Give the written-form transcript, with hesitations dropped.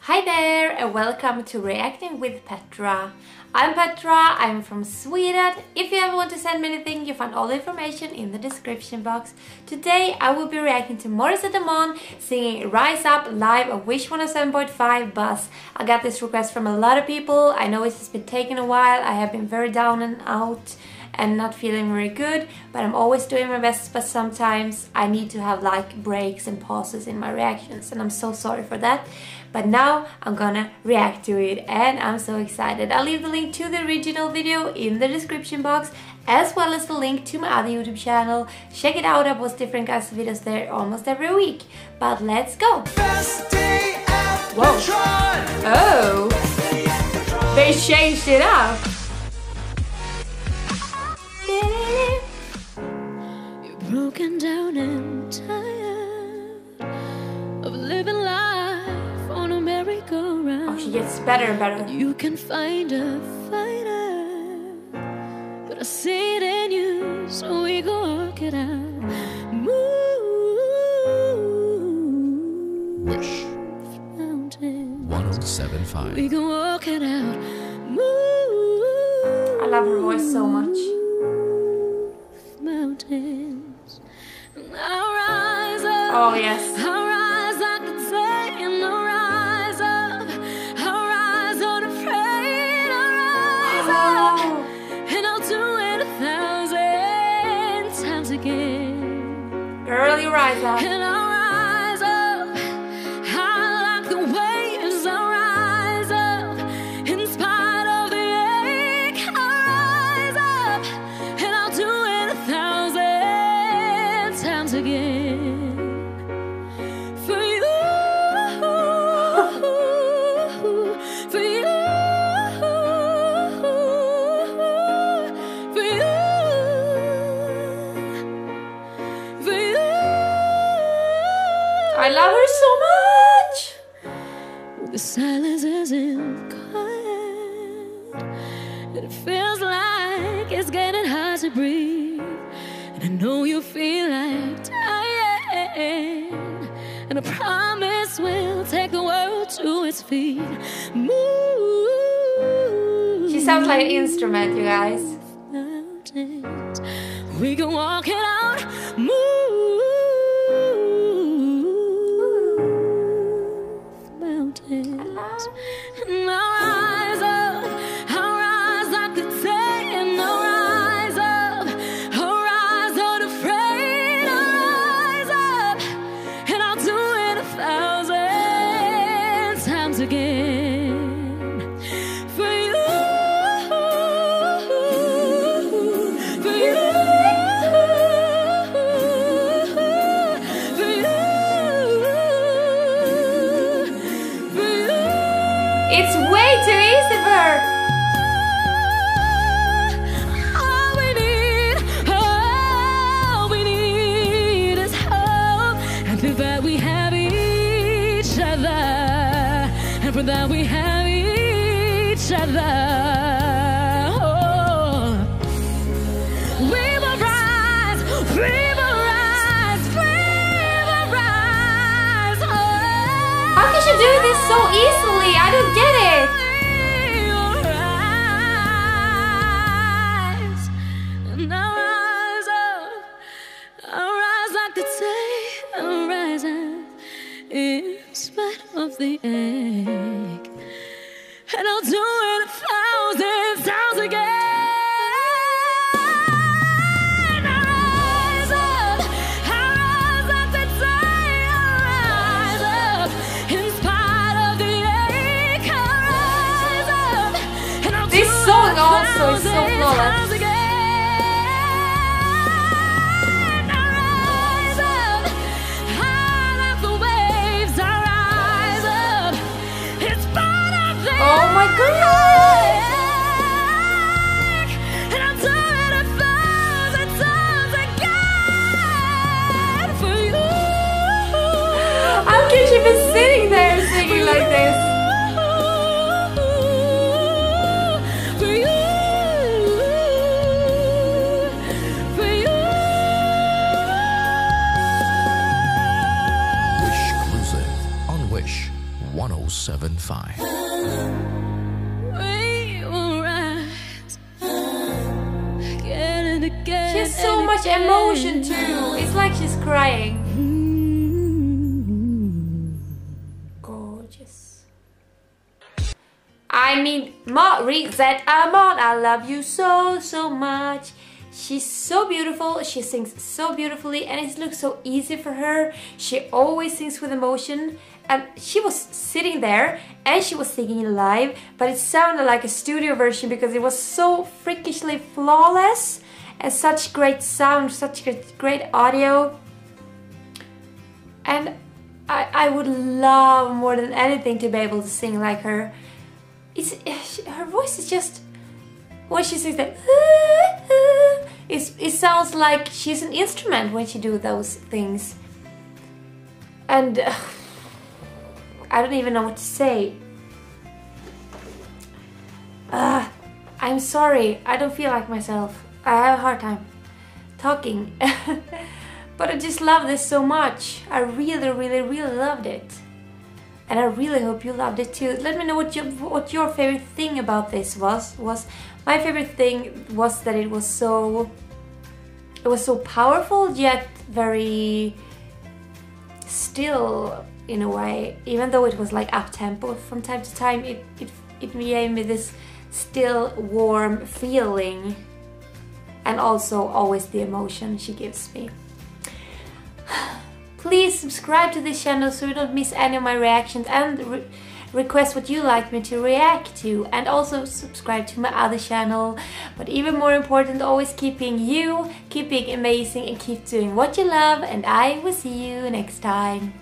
Hi there and welcome to Reacting with Petra. I'm Petra, I'm from Sweden. If you ever want to send me anything, you find all the information in the description box. Today I will be reacting to Morissette Amon singing Rise Up live at Wish 107.5 bus. I got this request from a lot of people. I know it's been taking a while. I have been very down and out and not feeling very good, but I'm always doing my best. But sometimes I need to have like breaks and pauses in my reactions, and I'm so sorry for that. But now I'm gonna react to it and I'm so excited. I'll leave the link to the original video in the description box, as well as the link to my other YouTube channel. Check it out, I post different kinds of videos there almost every week. But let's go! Whoa! Oh! They changed it up! You're broken down and tired of living life on a merry-go-round. Oh, she gets better and better. You can find a fighter, but I see it in you, so we go work it out. Move Wish mountains. 107.5. We can work it out. Move. I love her voice so much. Mountains. I'll rise up. Oh yes. I'll rise like the day and I'll rise up. I'll rise unafraid. I'll rise up. And I'll do it 1,000 times again. Girl, you rise up. And I'll rise up. I like the waves. I'll rise up. In spite of the ache, I'll rise up. And I'll do it 1,000 times again. For you, for you, for you, for you. I love her so much! The silence isn't quiet, and it feels like it's getting hard to breathe. And I know you feel like dying, and I promise we'll take the world to its feet. Move. She sounds like an instrument, you guys. Mountains. We can walk it out. Move mountains. And I'll rise up. I'll rise like the day, and I'll rise up. I'll rise unafraid. I'll rise up, and I'll do it 1,000 times again. For you, for you, for you, for you. It's way too easy for her! All we need is hope. And for that we have each other. And for that we have each other. Oh. We will rise, we will rise, we will rise. Oh. How can she do this so easily? I don't get it! And I'll rise up. I'll rise like the day. I'll rise up in spite of the ache. And I'll do it 1,000 times again. I'll rise up. I'll rise like the day. I'll rise up in spite of the ache. I'll rise up. And I'll This do song it also is so 1,000 flawless. times again. I'll rise up. High like the waves. I'll rise up in spite of the Oh my god! 1075. We will rise again and again. She has so much emotion too. It's like she's crying. Gorgeous. I mean, Morissette Amon, I love you so, so much. She's so beautiful, she sings so beautifully, and it looks so easy for her. She always sings with emotion, and she was sitting there and she was singing live, but it sounded like a studio version because it was so freakishly flawless and such great sound, such great audio. And I would love more than anything to be able to sing like her. Her voice is just, when she sings that, it sounds like she's an instrument when she do those things. And I don't even know what to say. I'm sorry, I don't feel like myself. I have a hard time talking. But I just love this so much. I really, really, really loved it. And I really hope you loved it too. Let me know what your favorite thing about this was. My favorite thing was that it was so powerful yet very still in a way. Even though it was like up tempo from time to time, it gave me this still warm feeling, and also always the emotion she gives me. Please subscribe to this channel so you don't miss any of my reactions, and request what you like me to react to, and also subscribe to my other channel. But even more important, always keep being amazing, and keep doing what you love, and I will see you next time.